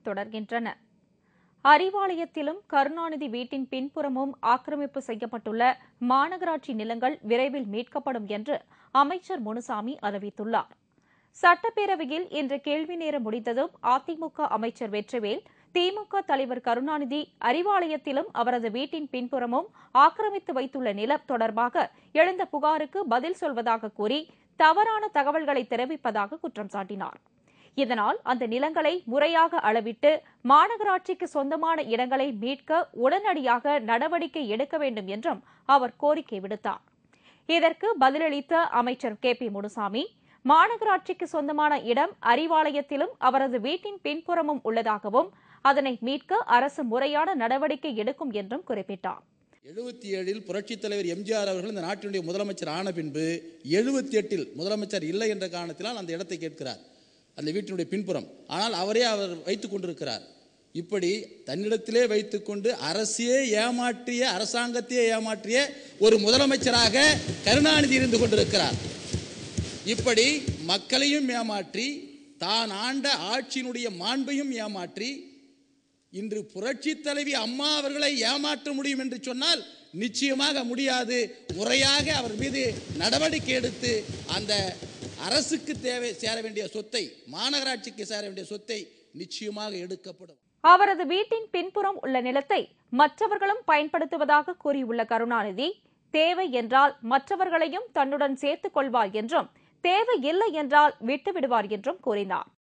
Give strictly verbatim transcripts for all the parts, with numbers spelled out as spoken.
தொடர்கின்றன. அறிவாலயத்திலும் கருணாநிதி வீட்டின் பின்புறமும் ஆக்கிரமிப்பு செய்யப்பட்டுள்ள மாநகராட்சி நிலங்கள் விரைவில் மீட்கப்படும் என்று அமைச்சர் முனுசாமி அறிவித்துள்ளார். சட்டப்பேரவையில் இன்று கேள்வி நேரம் முடிந்ததும் அதிமுக அமைச்சர் வெற்றிவேல், திமுக தலைவர் கருணாநிதி அறிவாலயத்திலும் அவரது வீட்டின் பின்புறமும் ஆக்கிரமித்து வைத்துள்ள நிலம் தொடர்பாக எழுந்த புகாருக்கு பதில் சொல்வதாக கூறி தவறான தகவல்களை தெரிவிப்பதாக குற்றம் சாட்டினார். இதனால் அந்த நிலங்களை முறையாக அளவிட்டு மாநகராட்சிக்கு சொந்தமான இடங்களை மீட்க உடனடியாக நடவடிக்கை எடுக்க வேண்டும் என்றும் அவர் கோரிக்கை விடுத்தார். இதற்கு பதிலளித்த அமைச்சர் கே பி முனுசாமி, மாநகராட்சிக்கு சொந்தமான இடம் அறிவாலயத்திலும் அவரது வீட்டின் பின்புறமும் உள்ளதாகவும் அதனை மீட்க அரசு முறையான நடவடிக்கை எடுக்கும் என்றும் குறிப்பிட்டார். எழுபத்தி ஏழில் புரட்சித் தலைவர் எம்ஜிஆர் அவர்கள் இந்த நாட்டினுடைய முதலமைச்சர் ஆன பின்பு எழுபத்தி எட்டில் முதலமைச்சர் இல்லை என்ற காரணத்தினால் அந்த இடத்தை கேட்கிறார், அந்த வீட்டினுடைய பின்புறம். ஆனால் அவரே அவர் வைத்துக் கொண்டிருக்கிறார். இப்படி தன்னிடத்திலே வைத்துக்கொண்டு அரசையே ஏமாற்றிய, அரசாங்கத்தையே ஏமாற்றிய ஒரு முதலமைச்சராக கருணாநிதி இருந்து கொண்டிருக்கிறார். இப்படி மக்களையும் ஏமாற்றி, தான் ஆண்ட ஆட்சியினுடைய மாண்பையும் ஏமாற்றி, இன்று புரட்சி தலைவி அம்மா அவர்களை ஏமாற்ற முடியும் என்று சொன்னால் நிச்சயமாக முடியாது. முறையாக அவர் மீது நடவடிக்கை எடுத்து அந்த அரசுக்கு தேவை சேர வேண்டிய சொத்தை, மாநகராட்சிக்கு சேர வேண்டிய சொத்தை நிச்சயமாக எடுக்கப்படும். அவரது வீட்டின் பின்புறம் உள்ள நிலத்தை மற்றவர்களும் பயன்படுத்துவதாக கூறியுள்ள கருணாநிதி, தேவை என்றால் மற்றவர்களையும் தன்னுடன் சேர்த்துக் கொள்வார் என்றும், தேவை இல்லை என்றால் விட்டுவிடுவார் என்றும் கூறினார்.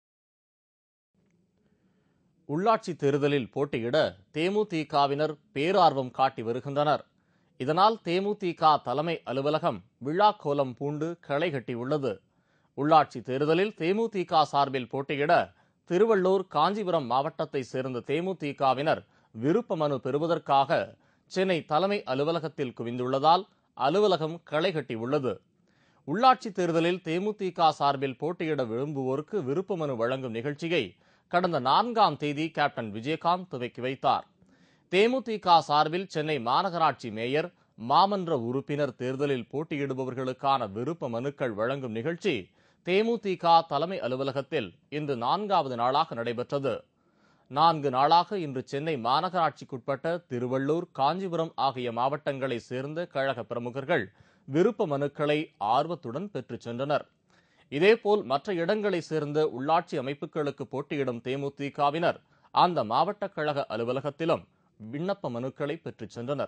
உள்ளாட்சி தேர்தலில் போட்டியிட தேமுதிகவினர் பேரார்வம் காட்டி வருகின்றனர். இதனால் தேமுதிக தலைமை அலுவலகம் விழாக்கோலம் பூண்டு களை கட்டியுள்ளது. உள்ளாட்சி தேர்தலில் தேமுதிக சார்பில் போட்டியிட திருவள்ளூர், காஞ்சிபுரம் மாவட்டத்தைச் சேர்ந்த தேமுதிகவினர் விருப்ப மனு பெறுவதற்காக சென்னை தலைமை அலுவலகத்தில் குவிந்துள்ளதால் அலுவலகம் களை கட்டியுள்ளது. உள்ளாட்சி தேர்தலில் தேமுதிக சார்பில் போட்டியிட விரும்புவோருக்கு விருப்ப மனு வழங்கும் நிகழ்ச்சியை கடந்த நான்காம் தேதி கேப்டன் விஜயகாந்த் துவக்கி வைத்தார். தேமுதிக சார்பில் சென்னை மாநகராட்சி மேயர், மாமன்ற உறுப்பினர் தேர்தலில் போட்டியிடுபவர்களுக்கான விருப்ப மனுக்கள் வழங்கும் நிகழ்ச்சி தேமுதிக தலைமை அலுவலகத்தில் இன்று நான்காவது நாளாக நடைபெற்றது. நான்கு நாளாக இன்று சென்னை மாநகராட்சிக்குட்பட்ட திருவள்ளூர், காஞ்சிபுரம் ஆகிய மாவட்டங்களைச் சேர்ந்த கழக பிரமுகர்கள் விருப்ப மனுக்களை ஆர்வத்துடன் பெற்றுச் சென்றனர். இதேபோல் மற்ற இடங்களைச் சேர்ந்த உள்ளாட்சி அமைப்புகளுக்கு போட்டியிடும் தேமுதிகவினர் அந்த மாவட்ட கழக அலுவலகத்திலும் விண்ணப்ப மனுக்களை பெற்றுச் சென்றனர்.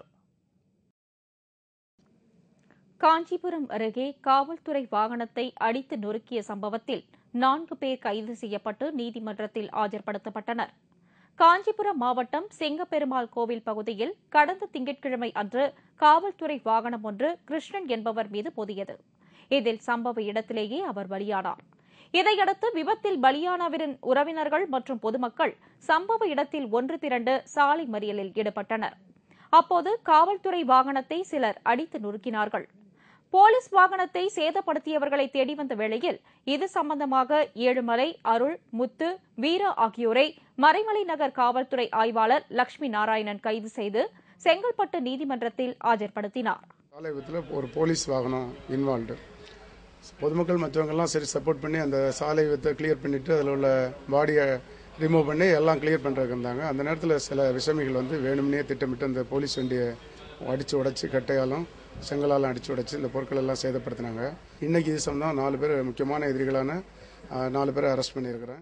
காஞ்சிபுரம் அருகே காவல்துறை வாகனத்தை அடித்து நொறுக்கிய சம்பவத்தில் நான்கு பேர் கைது செய்யப்பட்டு நீதிமன்றத்தில் ஆஜர்படுத்தப்பட்டனர். காஞ்சிபுரம் மாவட்டம் செங்கப்பெருமாள் கோவில் பகுதியில் கடந்த திங்கட்கிழமை அன்று காவல்துறை வாகனம் ஒன்று கிருஷ்ணன் என்பவர் மீது மோதியது. இதில் சம்பவ இடத்திலேயே அவர் பலியானார். இதையடுத்து விபத்தில் பலியானவரின் உறவினர்கள் மற்றும் பொதுமக்கள் சம்பவ இடத்தில் ஒன்று திரண்டு சாலை மறியலில் ஈடுபட்டனர். அப்போது காவல்துறை வாகனத்தை சிலர் அடித்து நொறுக்கினார்கள். போலீஸ் வாகனத்தை சேதப்படுத்தியவர்களை தேடி வந்த வேளையில் இது சம்பந்தமாக ஏழுமலை, அருள், முத்து, வீரா ஆகியோரை மறைமலை நகர் காவல்துறை ஆய்வாளர் லட்சுமி நாராயணன் கைது செய்து செங்கல்பட்டு நீதிமன்றத்தில் ஆஜர்படுத்தினார். ஒரு போலீஸ் வாகனம் இன்வால்வ்டு, பொதுமக்கள் மற்றவங்கெல்லாம் சரி சப்போர்ட் பண்ணி அந்த சாலை வித்தை கிளியர் பண்ணிட்டு அதில் உள்ள பாடியை ரிமூவ் பண்ணி எல்லாம் கிளியர் பண்ணுறதுக்கு இருந்தாங்க. அந்த நேரத்தில் சில விஷமிகள் வந்து வேணும்னே திட்டமிட்டு அந்த போலீஸ் வண்டியை அடித்து உடைச்சி, கட்டையாலும் செங்கலாலும் அடித்து உடைச்சி இந்த பொருட்கள் எல்லாம் சேதப்படுத்தினாங்க. இன்னைக்கு இது சம்பந்தம் நாலு பேர் முக்கியமான எதிரிகளான நாலு பேரை அரெஸ்ட் பண்ணியிருக்கிறேன்.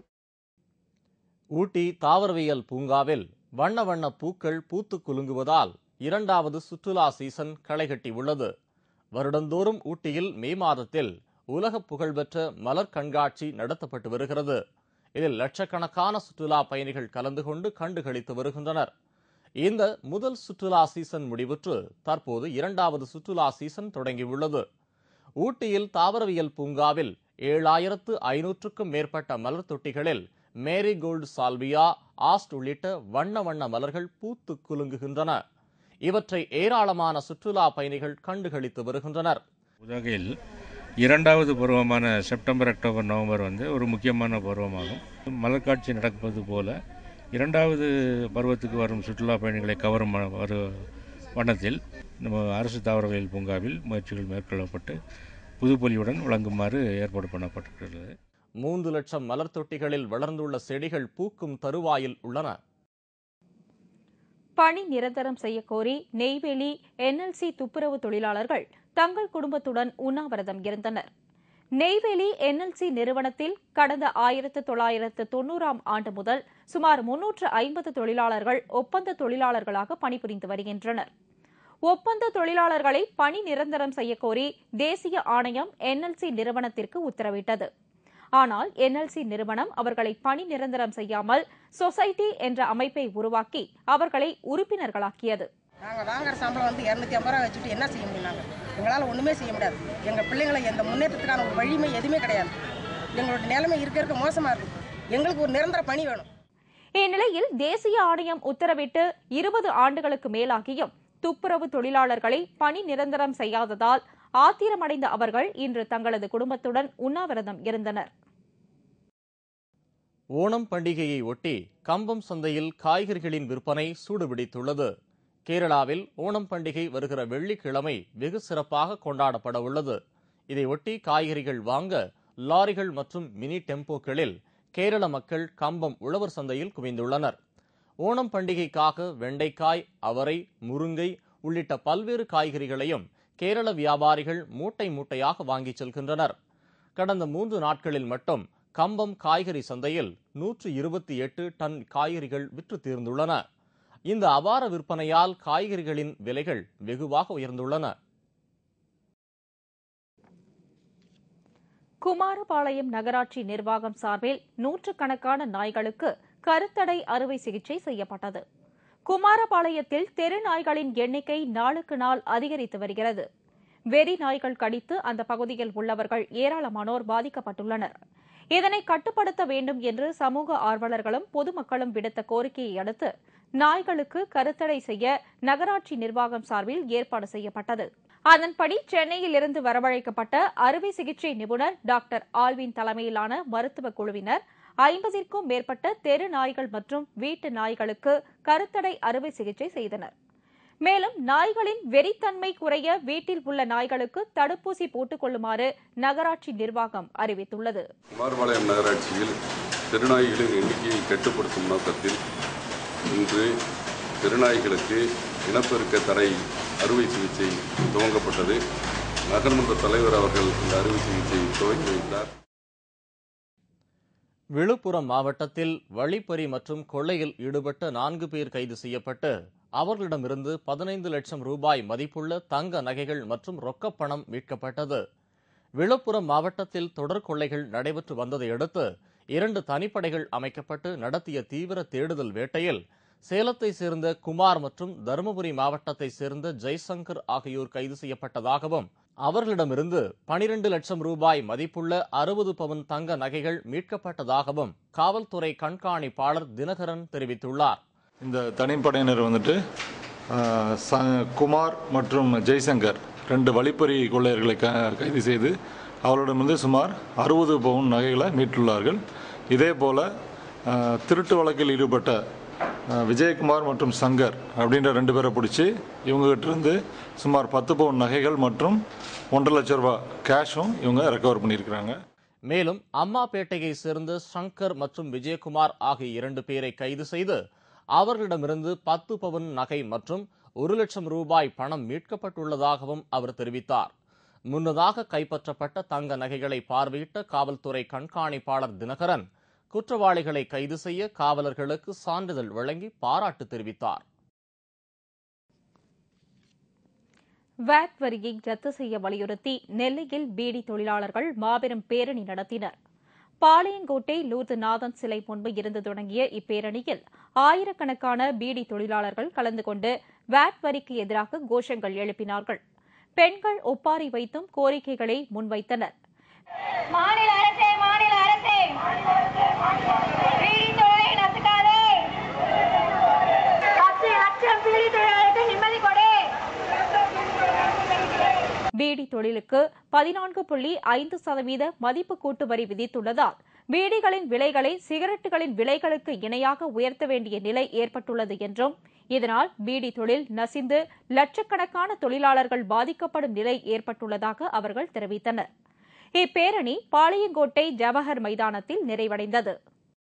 ஊட்டி தாவரவியல் பூங்காவில் வண்ண வண்ண பூக்கள் பூத்து குலுங்குவதால் இரண்டாவது சுற்றுலா சீசன் களைகட்டி உள்ளது. வருடந்தோறும் ஊட்டியில் மே மாதத்தில் உலக புகழ்பெற்ற மலர் கண்காட்சி நடத்தப்பட்டு வருகிறது. இதில் லட்சக்கணக்கான சுற்றுலா பயணிகள் கலந்து கொண்டு கண்டுகளித்து வருகின்றனர். இந்த முதல் சுற்றுலா சீசன் முடிவுற்று தற்போது இரண்டாவது சுற்றுலா சீசன் தொடங்கியுள்ளது. ஊட்டியில் தாவரவியல் பூங்காவில் ஏழாயிரத்து ஐநூற்றுக்கும் மேற்பட்ட மலர் தொட்டிகளில் மேரிகோல்டு, சால்வியா, ஆஸ்ட் உள்ளிட்ட வண்ண வண்ண மலர்கள் பூத்து குலுங்குகின்றன. இவற்றை ஏராளமான சுற்றுலா பயணிகள் கண்டுகளித்து வருகின்றனர். உதகையில் இரண்டாவது பருவமான செப்டம்பர், அக்டோபர், நவம்பர் வந்து ஒரு முக்கியமான பருவமாகும். மலர்காட்சி நடப்பது போல இரண்டாவது பருவத்துக்கு வரும் சுற்றுலா பயணிகளை கவரும் ஒரு வண்ணத்தில் நம்ம அரசு தாவரவியல் பூங்காவில் முயற்சிகள் மேற்கொள்ளப்பட்டு புதுப்பொலியுடன் வழங்குமாறு ஏற்பாடு பண்ணப்பட்டிருக்கிறது. மூன்று லட்சம் மலர் தொட்டிகளில் வளர்ந்துள்ள செடிகள் பூக்கும் தருவாயில் உள்ளன. பணி நிரந்தரம் செய்யக்கோரி நெய்வேலி என்எல்சி துப்புரவு தொழிலாளர்கள் தங்கள் குடும்பத்துடன் உண்ணாவிரதம் இருந்தனர். நெய்வேலி என்எல்சி நிறுவனத்தில் கடந்த ஆயிரத்து தொள்ளாயிரத்து தொன்னூறாம் ஆண்டு முதல் சுமார் முன்னூற்று ஐம்பது தொழிலாளர்கள் ஒப்பந்த தொழிலாளர்களாக பணிபுரிந்து வருகின்றனர். ஒப்பந்த தொழிலாளர்களை பணி நிரந்தரம் செய்யக்கோரி தேசிய ஆணையம் என்எல்சி நிறுவனத்திற்கு உத்தரவிட்டது. ஆனால் என்எல்சி நிறுவனம் அவர்களை பணி நிரந்தரம் செய்யாமல் சொசைட்டி என்ற அமைப்பை உருவாக்கி அவர்களை உறுப்பினர்களாக்கியது. நாங்கள் வாங்குற சம்பளம் வந்து இரநூத்தி ஐம்பது ரூபா வச்சுட்டு என்ன செய்ய முடியும்? நாங்கள் எங்களால் ஒன்றுமே செய்ய முடியாது. எங்கள் பிள்ளைங்களை எந்த முன்னேற்றத்துக்கான ஒரு வழிமை எதுவுமே கிடையாது. எங்களோட நிலைமை இருக்க இருக்க மோசமாக இருக்குது. எங்களுக்கு ஒரு நிரந்தர பணி வேணும். இந்நிலையில் தேசிய ஆணையம் உத்தரவிட்டு இருபது ஆண்டுகளுக்கு மேலாகியும் துப்புரவு தொழிலாளர்களை பணி நிரந்தரம் செய்யாததால் ஆத்திரமடைந்த அவர்கள் இன்று தங்களது குடும்பத்துடன் உண்ணாவிரதம் இருந்தனர். ஓணம் பண்டிகையை ஒட்டி கம்பம் சந்தையில் காய்கறிகளின் விற்பனை சூடுபிடித்துள்ளது. கேரளாவில் ஓணம் பண்டிகை வருகிற வெள்ளிக்கிழமை வெகு சிறப்பாக கொண்டாடப்பட உள்ளது. இதையொட்டி காய்கறிகள் வாங்க லாரிகள் மற்றும் மினி டெம்போக்களில் கேரள மக்கள் கம்பம் உழவர் சந்தையில் குவிந்துள்ளனர். ஓணம் பண்டிகைக்காக வெண்டைக்காய், அவரை, முருங்கை உள்ளிட்ட பல்வேறு காய்கறிகளையும் கேரள வியாபாரிகள் மூட்டை மூட்டையாக வாங்கிச் செல்கின்றனர். கடந்த மூன்று நாட்களில் மட்டும் கம்பம் காய்கறி சந்தையில் நூற்று இருபத்தி எட்டு டன் காய்கறிகள் விற்று தீர்ந்துள்ளன. இந்த அபார விற்பனையால் காய்கறிகளின் விலைகள் வெகுவாக உயர்ந்துள்ளன. குமாரபாளையம் நகராட்சி நிர்வாகம் சார்பில் நூற்றுக்கணக்கான நாய்களுக்கு கருத்தடை அறுவை சிகிச்சை செய்யப்பட்டது. குமாரபாளையத்தில் தெரு நாய்களின் எண்ணிக்கை நாளுக்கு நாள் அதிகரித்து வருகிறது. வெறி நாய்கள் கடித்து அந்த பகுதியில் உள்ளவர்கள் ஏராளமானோர் பாதிக்கப்பட்டுள்ளனர். இதனை கட்டுப்படுத்த வேண்டும் என்று சமூக ஆர்வலர்களும் பொதுமக்களும் விடுத்த கோரிக்கையை அடுத்து நாய்களுக்கு கருத்தடை செய்ய நகராட்சி நிர்வாகம் சார்பில் ஏற்பாடு செய்யப்பட்டது. அதன்படி சென்னையில் இருந்து வரவழைக்கப்பட்ட அறுவை சிகிச்சை நிபுணர் டாக்டர் ஆல்வின் தலைமையிலான மருத்துவ குழுவினர் ஐம்பதிற்கும் மேற்பட்ட தெரு நாய்கள் மற்றும் வீட்டு நாய்களுக்கு கருத்தடை அறுவை சிகிச்சை செய்தனர். மேலும் நாய்களின் வெறித்தன்மை குறைய வீட்டில் உள்ள நாய்களுக்கு தடுப்பூசி போட்டுக் கொள்ளுமாறு நகராட்சி நிர்வாகம் அறிவித்துள்ளது. குமாரபாளையம் நகராட்சியில் தெருநாய்களின் எண்ணிக்கையை கட்டுப்படுத்தும் நோக்கத்தில் இன்று தெருநாய்களுக்கு இனப்பெருக்க தடை அறுவை சிகிச்சை துவங்கப்பட்டது. நகர்மன்ற தலைவர் அவர்கள் இந்த அறுவை சிகிச்சையை துவக்கி வைத்தார். விழுப்புரம் மாவட்டத்தில் வழிப்பறி மற்றும் கொள்ளையில் ஈடுபட்ட நான்கு பேர் கைது செய்யப்பட்டு அவர்களிடமிருந்து பதினைந்து லட்சம் ரூபாய் மதிப்புள்ள தங்க நகைகள் மற்றும் ரொக்கப்பணம் மீட்கப்பட்டது. விழுப்புரம் மாவட்டத்தில் தொடர் கொள்ளைகள் நடைபெற்று வந்ததையடுத்து இரண்டு தனிப்படைகள் அமைக்கப்பட்டு நடத்திய தீவிர தேடுதல் வேட்டையில் சேலத்தை சேர்ந்த குமார் மற்றும் தருமபுரி மாவட்டத்தை சேர்ந்த ஜெய்சங்கர் ஆகியோர் கைது செய்யப்பட்டதாகவும் அவர்களிடமிருந்து பனிரெண்டு லட்சம் ரூபாய் மதிப்புள்ள அறுபது பவுன் தங்க நகைகள் மீட்கப்பட்டதாகவும் காவல்துறை கண்காணிப்பாளர் தினகரன் தெரிவித்துள்ளார். இந்த தனிப்படையினர் வந்துட்டு குமார் மற்றும் ஜெய்சங்கர் ரெண்டு வழிப்பறி கொள்ளையர்களை கைது செய்து அவர்களிடமிருந்து சுமார் அறுபது பவுன் நகைகளை மீட்டுள்ளார்கள். இதே போல திருட்டு வழக்கில் ஈடுபட்ட விஜயகுமார் மற்றும் சங்கர் அப்படின்ற ரெண்டு பேரை பிடிச்சி இவங்ககிட்ட இருந்து சுமார் பத்து பவுன் நகைகள் மற்றும் ஒன்றரை லட்சம் ரூபாய் கேஷும் இவங்க ரெக்கவர் பண்ணியிருக்கிறாங்க. மேலும் அம்மாப்பேட்டையை சேர்ந்த சங்கர் மற்றும் விஜயகுமார் ஆகிய இரண்டு பேரை கைது செய்து அவர்களிடமிருந்து பத்து பவுன் நகை மற்றும் ஒரு லட்சம் ரூபாய் பணம் மீட்கப்பட்டுள்ளதாகவும் அவர் தெரிவித்தார். முன்னதாக கைப்பற்றப்பட்ட தங்க நகைகளை பார்வையிட்ட காவல்துறை கண்காணிப்பாளர் தினகரன் குற்றவாளிகளை கைது செய்ய காவலர்களுக்கு சான்றிதழ் வழங்கி பாராட்டு தெரிவித்தார். வாட் வரியை ரத்து செய்ய வலியுறுத்தி நெல்லையில் பீடி தொழிலாளர்கள் மாபெரும் பேரணி நடத்தினர். பாளையங்கோட்டை லூர்துநாதன் சிலை முன்பு இருந்து தொடங்கிய இப்பேரணியில் ஆயிரக்கணக்கான பீடி தொழிலாளர்கள் கலந்து கொண்டு வாட் வரிக்கு எதிராக கோஷங்கள் எழுப்பினார்கள். பெண்கள் ஒப்பாரி வைத்தும் கோரிக்கைகளை முன்வைத்தனர். மாநில அரசே மாநில அரசே பீடி தொழிலை நசுக்காதே, பத்து லட்சம் பீடி தொழிலாளர்களுக்கு நிம்மதி கொடு. பீடி தொழிலுக்கு பதினான்கு புள்ளி ஐந்து சதவீத மதிப்பு கூட்டு வரி விதித்துள்ளதால் பீடிகளின் விலைகளை சிகரெட்டுகளின் விலைகளுக்கு இணையாக உயர்த்த வேண்டிய நிலை ஏற்பட்டுள்ளது என்றும் இதனால் பீடி தொழில் நசிந்து லட்சக்கணக்கான தொழிலாளர்கள் பாதிக்கப்படும் நிலை ஏற்பட்டுள்ளதாக அவர்கள் தெரிவித்தனர். இப்பேரணி பாளையங்கோட்டை ஜவஹர் மைதானத்தில் நிறைவடைந்தது.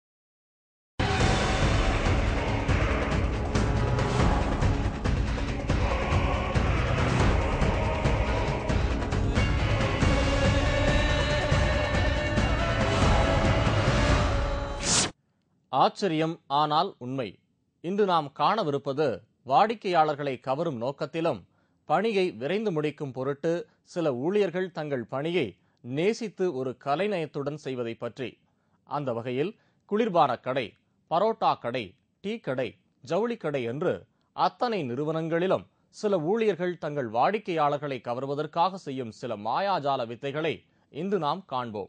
ஆச்சரியம், ஆனால் உண்மை. இன்று நாம் காணவிருப்பது வாடிக்கையாளர்களை கவரும் நோக்கத்திலும் பணியை விரைந்து முடிக்கும் பொருட்டு சில ஊழியர்கள் தங்கள் பணியை நேசித்து ஒரு கலைநயத்துடன் செய்வதை பற்றி. அந்த வகையில் குளிர்பான கடை, பரோட்டா கடை, டீ கடை, ஜவுளி கடை என்று அத்தனை நிறுவனங்களிலும் சில ஊழியர்கள் தங்கள் வாடிக்கையாளர்களை கவர்வதற்காக செய்யும் சில மாயாஜால வித்தைகளை இன்று நாம் காண்போம்.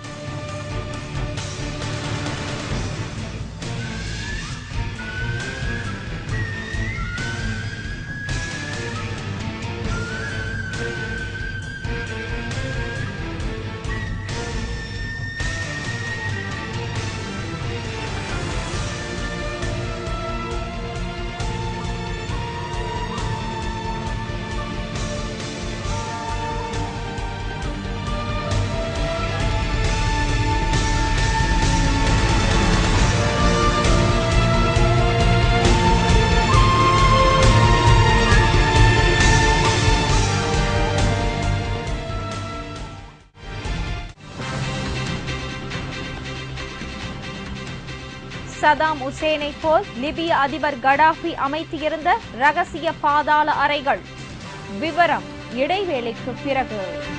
சதாம் ஹுசேனை போல் லிபிய அதிபர் கடாஃபி அமைத்திருந்த ரகசிய பாதாள அறைகள். விவரம் இடைவேளைக்கு பிறகு.